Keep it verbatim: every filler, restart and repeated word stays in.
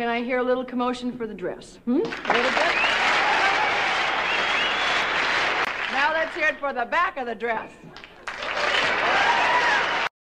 can I hear a little commotion for the dress? Hmm? A little bit? Now let's hear it for the back of the dress.